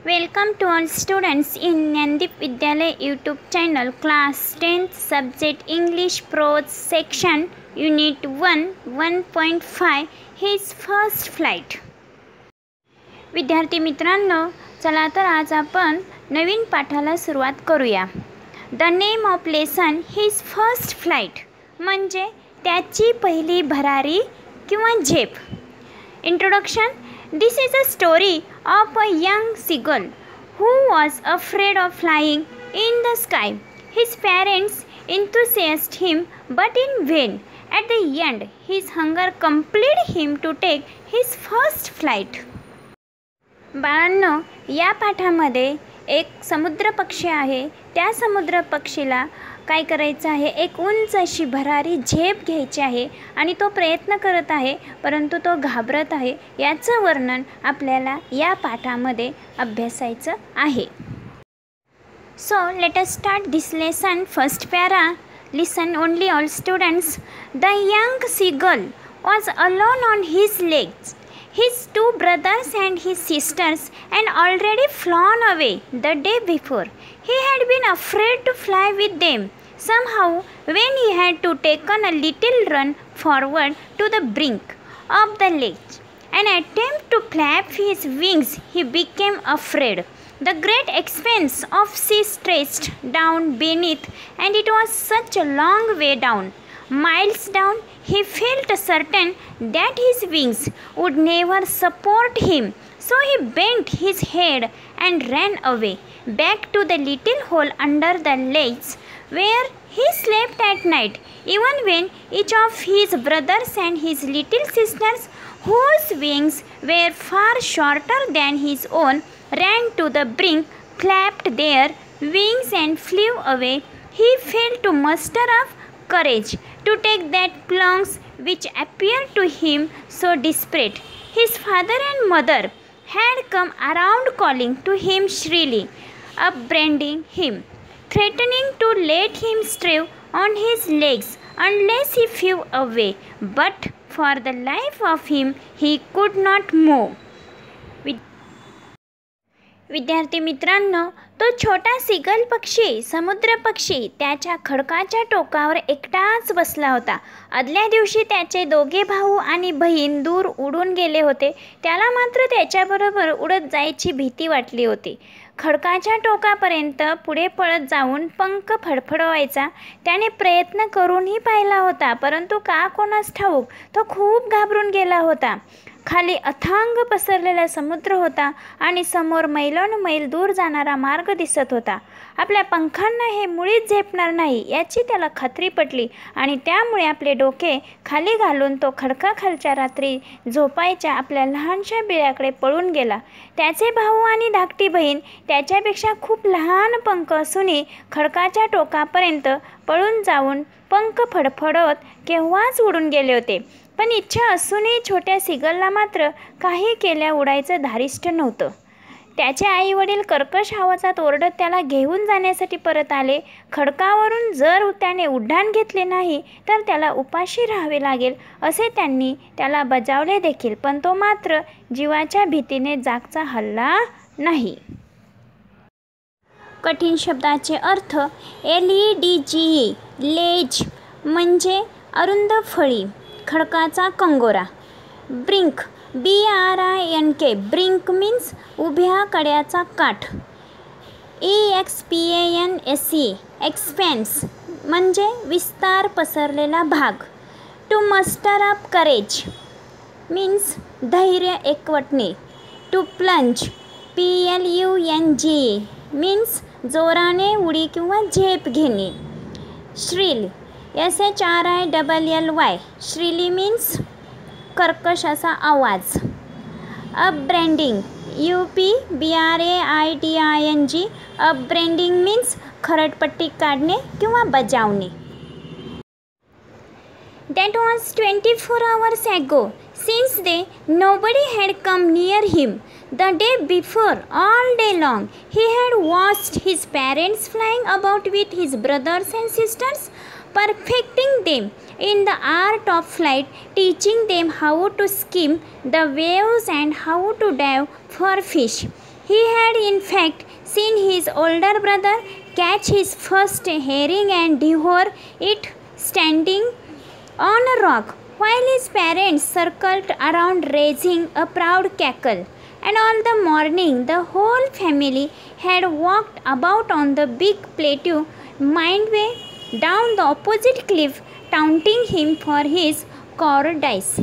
Welcome to all students in Nandip Vidyalaya YouTube channel, class 10th, subject English prose section, unit 1, 1.5, his first flight. विद्यार्थी मित्रांनो, चला तर आज आपण नवीन पाठाला सुरुवात करूया. The name of lesson his first flight म्हणजे त्याची पहिली भरारी किंवा झेप. Introduction. This is a story of a young seagull who was afraid of flying in the sky. His parents enthusiasted him, but in vain. At the end, his hunger compelled him to take his first flight. बाळांनो, या पाठामध्ये एक समुद्र पक्षी आहे. त्या समुद्र पक्षीला काय करायचं आहे, एक उंच अशी भरारी झेप घ्यायची आहे आणि तो प्रयत्न करत आहे, परंतु तो घाबरत आहे. याचं वर्णन आपल्याला या पाठामध्ये अभ्यासायचं आहे. So let us start this lesson. First para. Listen only all students. The young seagull was alone on his legs. His two brothers and his sisters had already flown away the day before. He had been afraid to fly with them. Somehow, when he had to take a little run forward to the brink of the lake and attempt to flap his wings, he became afraid. The great expanse of sea stretched down beneath, and it was such a long way down. Miles down, he felt certain that his wings would never support him. So he bent his head and ran away, back to the little hole under the legs where he slept at night, even when each of his brothers and his little sisters, whose wings were far shorter than his own, ran to the brink, flapped their wings and flew away. He failed to muster up courage to take that plunge which appeared to him so desperate. His father and mother had come around calling to him shrilly, upbraiding him, threatening to let him stray on his legs unless he flew away. But for the life of him he could not move. विद्यार्थी मित्रांनो, तो छोटा seagull पक्षी, समुद्र पक्षी त्याच्या खडकाच्या टोकावर एकटाच बसला होता. आदल्या दिवशी त्याचे दोघे भाऊ आणि बहीण दूर उडून गेले होते. त्याला मात्र त्याच्याबरोबर उडत जायची भीती वाटली होती. खडकाच्या टोकापर्यंत पुढे पळत जाऊन पंख फडफडवायचा त्याने प्रयत्न करूनही पाहिला होता, परंतु का कोणास ठाऊक तो खूप घाबरून गेला होता. खाली अथांग पसरलेला समुद्र होता आणि समोर मैलोनमैल दूर जाणारा मार्ग दिसत होता. आपल्या पंखांना हे मुळीच झेपणार नाही याची त्याला खात्री पटली आणि त्यामुळे आपले डोके खाली घालून तो खडकाखालच्या रात्री झोपायच्या आपल्या लहानशा बिळाकडे पळून गेला. त्याचे भाऊ आणि धाकटी बहीण त्याच्यापेक्षा खूप लहान पंख असूनही खडकाच्या टोकापर्यंत पळून जाऊन पंख फडफडत केव्हाच उडून गेले होते. पण इच्छा असूनही छोट्या सीगलला मात्र काही केल्या उडायचं धारिष्ट नव्हतं. त्याचे आई वडील कर्कश आवाजात ओरडत त्याला घेऊन जाण्यासाठी परत आले. खडकावरून जर त्याने उड्डाण घेतले नाही तर त्याला उपाशी राहावे लागेल असे त्यांनी त्याला बजावले देखील, पण तो मात्र जीवाच्या भीतीने जागचा हलला नाही. कठीण शब्दाचे अर्थ. LEDGE लेज म्हणजे अरुंद फळी, खडकाचा कंगोरा. ब्रिंक BRINK ब्रिंक मीन्स उभ्या कड्याचा काठ. EXPANSE एक्सपेन्स म्हणजे विस्तार पसरलेला भाग. To muster up courage means धैर्य एकवटणे. टू प्लंज PLUNGE मीन्स जोराने उडी किंवा झेप घेणे. श्रील SHRILLY श्रीली मीन्स कर्कश असा आवाज. अपब्रँडिंग UPBRAIDING अपब्रँडिंग मीन्स खरडपट्टी काढणे किंवा बजावणे. That was 24 hours ago. Since then, nobody had come near him. The day before, all day long, he had watched his parents flying about with his brothers and sisters, perfecting them in the art of flight, teaching them how to skim the waves and how to dive for fish. He had in fact seen his older brother catch his first herring and devour it standing on a rock, while his parents circled around raising a proud cackle. And all the morning the whole family had walked about on the big plateau midway down the opposite cliff, taunting him for his cowardice.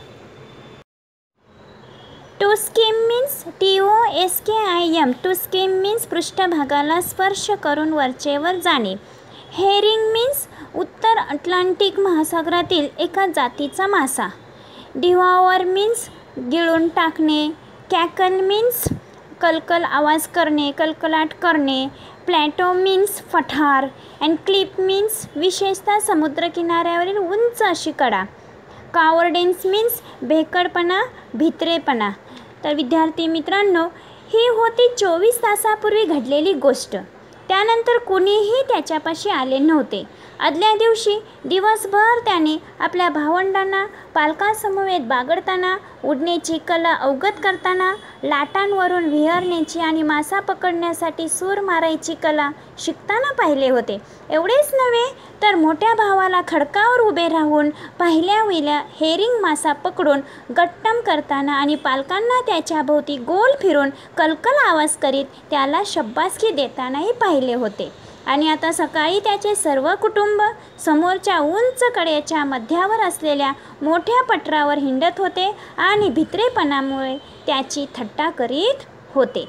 To skim means TOSKIM. To skim means पृष्ठभागाला स्पर्श करून वरचेवर जाणे. Herring means उत्तर Atlantic महासागरातील एका जातीचा मासा. डिव्हॉर मीन्स गिळून टाकणे. कॅकल मीन्स कलकल आवाज करणे, कलकलाट करणे. प्लॅटो मीन्स पठार. अँड क्लिप मीन्स विशेषतः समुद्रकिनाऱ्यावरील उंच अशी कडा. कावर्डेन्स मीन्स भेकडपणा, भित्रेपणा. तर विद्यार्थी मित्रांनो, ही होती 24 तासापूर्वी घडलेली गोष्ट. त्यानंतर कुणीही त्याच्यापाशी आले नव्हते. आदल्या दिवशी दिवसभर त्याने आपल्या भावंडांना पालकांसमवेत बागडताना, उडण्याची कला अवगत करताना, लाटांवरून विहरण्याची आणि मासा पकडण्यासाठी सूर मारायची कला शिकताना पाहिले होते. एवढेच नव्हे तर मोठ्या भावाला खडकावर उभे राहून पाहिल्या हेरिंग मासा पकडून गट्टम करताना आणि पालकांना त्याच्या भोवती गोल फिरून कलकल आवाज करीत त्याला शब्बासकी देतानाही पाहिले होते. आणि आता सकाळी त्याचे सर्व कुटुंब समोरच्या उंच कड्याच्या मध्यावर असलेल्या मोठ्या पठारावर हिंडत होते आणि भित्रेपणामुळे त्याची थट्टा करीत होते.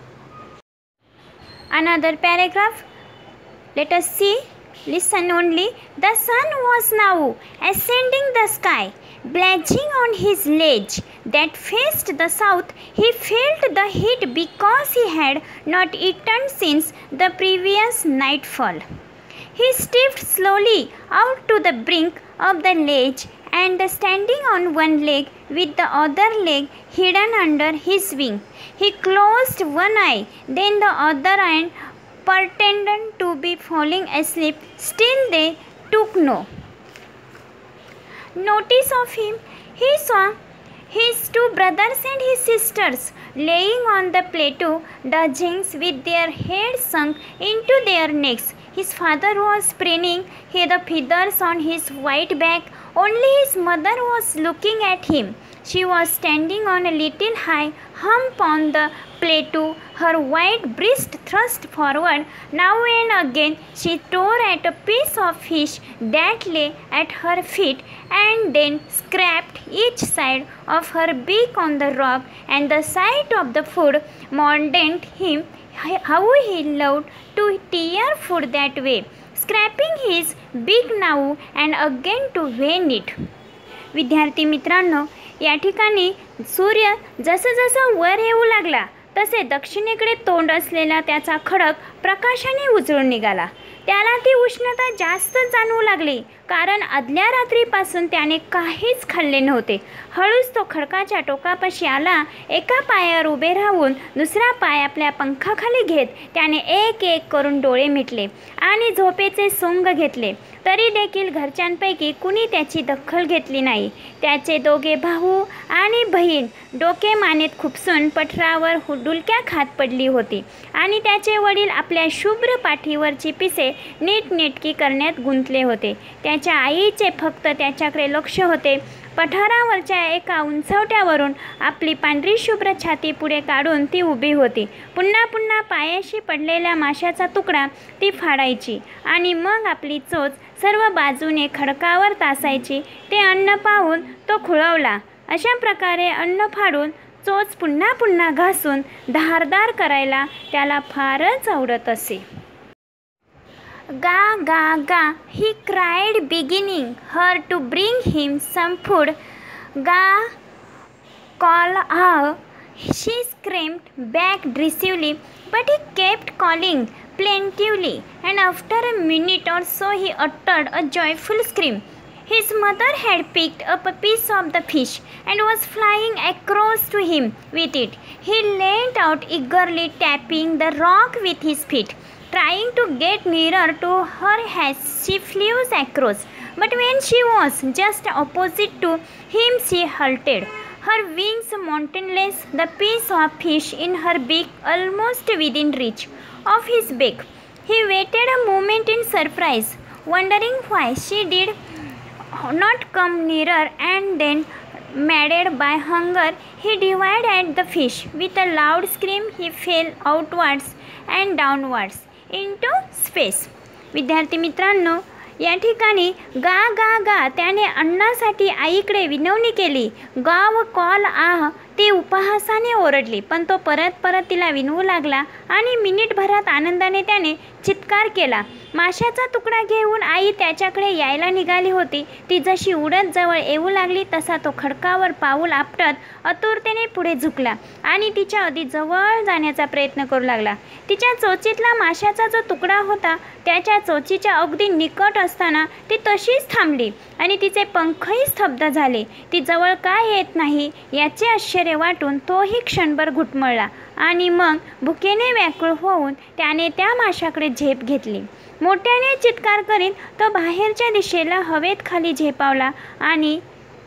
Another paragraph. Let us see. Listen only. The sun was now ascending the sky, blazing on his ledge that faced the south. He felt the heat because he had not eaten since the previous nightfall. He stepped slowly out to the brink of the ledge and standing on one leg with the other leg hidden under his wing, he closed one eye, then the other, and pretended to be falling asleep. Still they took no notice of him. He saw his two brothers and his sisters laying on the plateau, dozing with their heads sunk into their necks. His father was preening the feathers on his white back. Only his mother was looking at him. She was standing on a little high hump on the plateau, her white breast thrust forward. Now and again she tore at a piece of fish that lay at her feet, and then scraped each side of her beak on the rock, and the sight of the food maddened him. How he loved to tear food that way, scraping his beak now and again to vein it. विद्यार्थी मित्रांनो, या ठिकाणी सूर्य जसं वर येऊ लागला तसे दक्षिणेकडे तोंड असलेला त्याचा खडक प्रकाशाने उजळून निघाला. त्याला ती उष्णता जास्त जाणवू लागली, कारण आदल्या रात्रीपासून त्याने काहीच खाल्ले नव्हते. हळूच तो खडकाच्या टोकापाशी आला. एका पायावर उभे राहून दुसरा पाय आपल्या पंखाखाली घेत त्याने एक एक करून डोळे मिटले आणि झोपेचे सोंग घेतले. तरी देखील घरच्यांपैकी कुणी त्याची दखल घेतली नाही. त्याचे दोघे भाऊ आणि बहीण डोके मानेत खुपसून पठारावर डुलक्या खात पडली होती आणि त्याचे वडील आपल्या शुभ्र पाठीवरची पिसे नीटनेटकी करण्यात गुंतले होते. त्याच्या आईचे फक्त त्याच्याकडे लक्ष होते. पठारावरच्या एका उंचवट्यावरून आपली पांढरी शुभ्र छाती पुढे काढून ती उभी होती. पुन्हा पुन्हा पायाशी पडलेल्या माशाचा तुकडा ती फाडायची आणि मग आपली चोच सर्व बाजूने खडकावर तासायची. ते अन्न पाहून तो खुळवला. अशा प्रकारे अन्न फाडून चोच पुन्हा पुन्हा घासून धारदार करायला त्याला फारच आवडत असे. गा गा गा, he cried, begging her to bring him some food. Ga, call her. She screamed back aggressively, but he kept calling plaintively, and after a minute or so he uttered a joyful scream. His mother had picked up a piece of the fish and was flying across to him with it. He leaned out eagerly, tapping the rock with his feet, trying to get nearer to her as she flew across. But when she was just opposite to him, she halted. her wings motionless, the piece of fish in her beak almost within reach of his beak. He waited a moment in surprise, wondering why she did not come nearer, and then, maddened by hunger, he dived at the fish. With a loud scream, he fell outwards and downwards into space. विद्यार्थी मित्रांनो, या ठिकाणी गा गा गा त्याने अन्नासाठी आईकडे विनवणी केली. गाव कॉल आह ती उपहासाने ओरडली, पण तो परत परत तिला विनवू लागला आणि मिनिटभरात आनंदाने त्याने चित्कार केला. माशाचा तुकडा घेऊन आई त्याच्याकडे यायला निघाली होती. ती जशी उडत जवळ येऊ लागली तसा तो खडकावर पाऊल आपटत आतुरतेने पुढे झुकला आणि तिच्या अगदी जवळ जाण्याचा प्रयत्न करू लागला. तिच्या चोचीतला माशाचा जो तुकडा होता त्याच्या चोचीच्या अगदी निकट असताना ती तशीच थांबली आणि तिचे पंखही स्तब्ध झाले. ती जवळ का येत नाही याचे आश्चर्य वाटून तोही क्षणभर घुटमळला आणि मग भुकेने व्याकुळ होऊन त्याने त्या माशाकडे झेप घेतली. मोठ्याने चित्कार करीत तो बाहेरच्या दिशेला हवेत खाली झेपावला आणि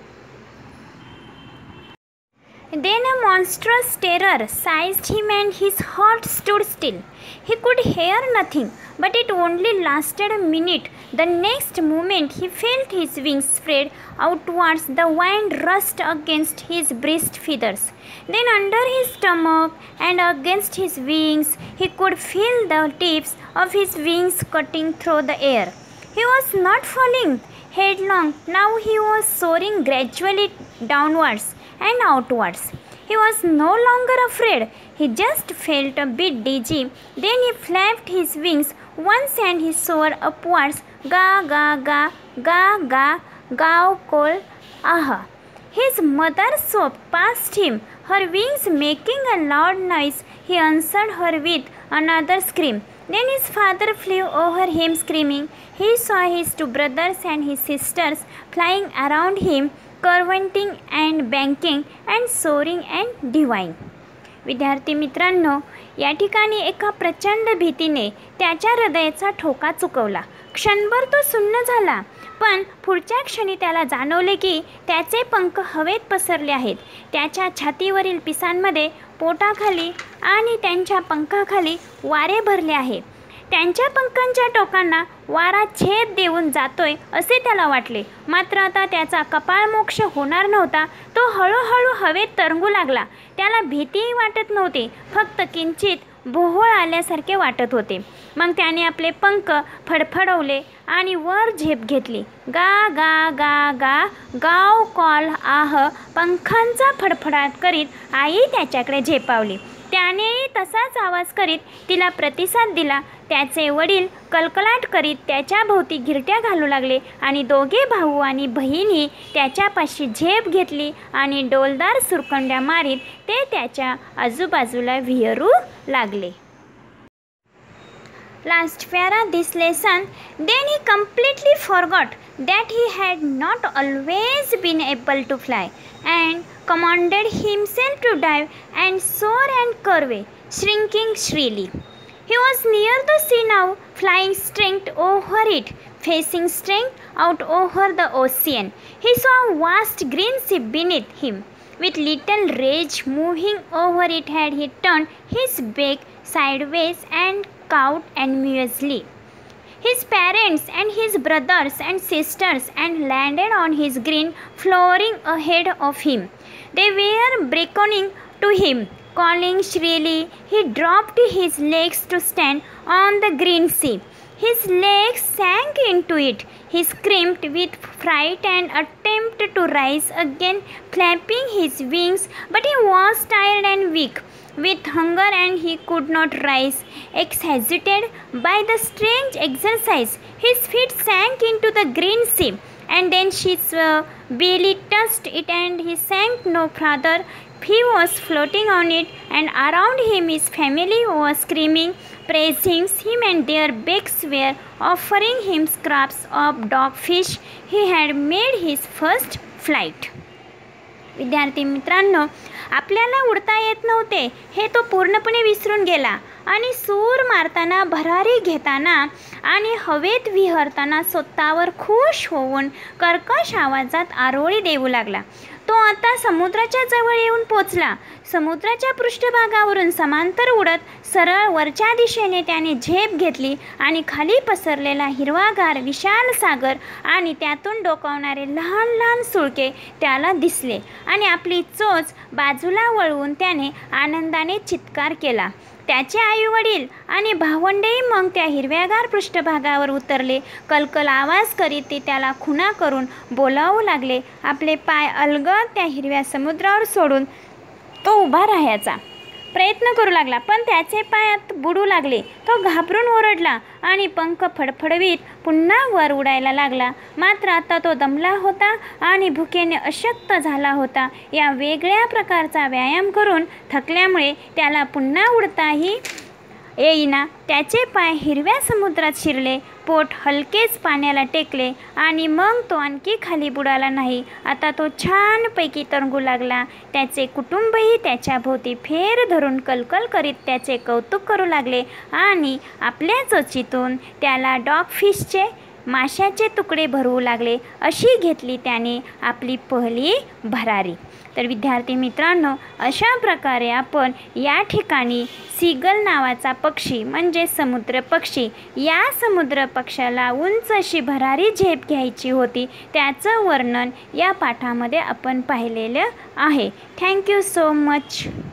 Then a monstrous terror seized him and his heart stood still. He could hear nothing, but it only lasted a minute. The next moment he felt his wings spread outwards, the wind rushed against his breast feathers. Then under his stomach and against his wings, he could feel the tips of his wings cutting through the air. He was not falling headlong, now he was soaring gradually downwards and outwards. He was no longer afraid, he just felt a bit dizzy. Then he flapped his wings once and he soared upwards. Ga ga ga ga ga, gaw call ah. His mother swept past him, her wings making a loud noise. He answered her with another scream. Then his father flew over him screaming. He saw his two brothers and his sisters flying around him, curveting and banking and soaring and diving. विद्यार्थी मित्रांनो, या ठिकाणी एका प्रचंड भीतीने त्याच्या हृदयाचा ठोका चुकवला. क्षणभर तो सुन्न झाला, पण पुढच्या क्षणी त्याला जाणवले की त्याचे पंख हवेत पसरले आहेत. त्याच्या छातीवरील पिसांमध्ये पोटाखाली आणि त्यांच्या पंखाखाली वारे भरले आहे. त्यांच्या पंखांच्या टोकांना वारा छेद देऊन जातोय असे त्याला वाटले. मात्र आता त्याचा कपाळमोक्ष होणार नव्हता. तो हळूहळू हवेत तरंगू लागला. त्याला भीतीही वाटत नव्हती, फक्त किंचित भोवळ आल्यासारखे वाटत होते. मग त्याने आपले पंख फडफडवले आणि वर झेप घेतली. गा गा गा गा, गाव कॉल आह. पंखांचा फडफडाट करीत आई त्याच्याकडे झेपावली. त्यानेही तसाच आवाज करीत तिला प्रतिसाद दिला. त्याचे वडील कलकलाट करीत त्याच्या भोवती घिरट्या घालू लागले आणि दोघे भाऊ आणि बहीणही त्याच्यापाशी झेप घेतली आणि डौलदार सुरकंड्या मारीत ते त्याच्या आजूबाजूला विहरू लागले. Last para this lesson. Then he completely forgot that he had not always been able to fly and commanded himself to dive and soar and curve, shrinking shrilly. He was near the sea now, flying straight over it, facing straight out over the ocean. He saw a vast green sea beneath him. With little rage moving over it had he turned his back sideways and cowed enviously. His parents and his brothers and sisters and landed on his green flooring ahead of him. They were beckoning to him, calling shrilly. He dropped his legs to stand on the green sea. His legs sank into it. He screamed with fright and attempted to rise again, flapping his wings, but he was tired and weak with hunger and he could not rise. Exhausted by the strange exercise, his feet sank into the green sea, and then his belly touched it and he sank no farther. He was floating on it, and around him his family was screaming, praising him, and their backs were offering him scraps of dogfish. He had made his first flight. विद्यार्थी मित्रांनो, आपल्याला उडता येत नव्हते हे तो पूर्णपणे विसरून गेला आणि सूर मारताना, भरारी घेताना आणि हवेत विहरताना स्वतःवर खुश होऊन कर्कश आवाजात आरोळी देऊ लागला. तो आता समुद्राच्या जवळ येऊन पोचला. समुद्राच्या पृष्ठभागावरून समांतर उडत सरळ वरच्या दिशेने त्याने झेप घेतली आणि खाली पसरलेला हिरवागार विशाल सागर आणि त्यातून डोकावणारे लहान लहान सुळके त्याला दिसले आणि आपली चोच बाजूला वळवून त्याने आनंदाने चित्कार केला. त्याचे आईवडील आणि भावंडेही मग त्या हिरव्यागार पृष्ठभागावर उतरले. कलकल आवाज करीत ते त्याला खुणा करून बोलावू लागले. आपले पाय अलगद त्या हिरव्या समुद्रावर सोडून तो उभा राहायचा प्रयत्न करू लागला, पण त्याचे पाय आत बुडू लागले. तो घाबरून ओरडला आणि पंख फडफडवीत पुन्हा वर उडायला लागला. मात्र आता तो दमला होता आणि भुकेने अशक्त झाला होता. या वेगळ्या प्रकारचा व्यायाम करून थकल्यामुळे त्याला पुन्हा उडताही येईना. त्याचे पाय हिरव्या समुद्रात शिरले, पोट हलकेच पाण्याला टेकले आणि मग तो आणखी खाली बुडाला नाही. आता तो छानपैकी तरंगू लागला. त्याचे कुटुंबही त्याच्या भोवती फेर धरून कलकल करीत त्याचे कौतुक करू लागले आणि आपल्या चोचीतून त्याला डॉगफिशचे माशाचे तुकडे भरवू लागले. अशी घेतली त्याने आपली पहिली भरारी. तर विद्यार्थी मित्रांनो, अशा प्रकारे आपण या ठिकाणी सीगल नावाचा पक्षी म्हणजे समुद्र पक्षी, या समुद्र पक्षाला उंच अशी भरारी झेप घ्यायची होती, त्याचं वर्णन या पाठामध्ये आपण पाहिलेलं आहे. Thank you so much.